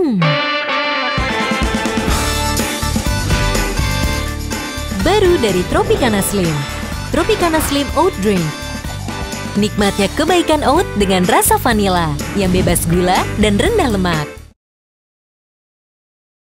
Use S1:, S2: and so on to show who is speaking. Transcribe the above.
S1: Baru dari Tropicana Slim. Tropicana Slim Oat Drink. Nikmatnya kebaikan oat dengan rasa vanila yang bebas gula dan rendah lemak.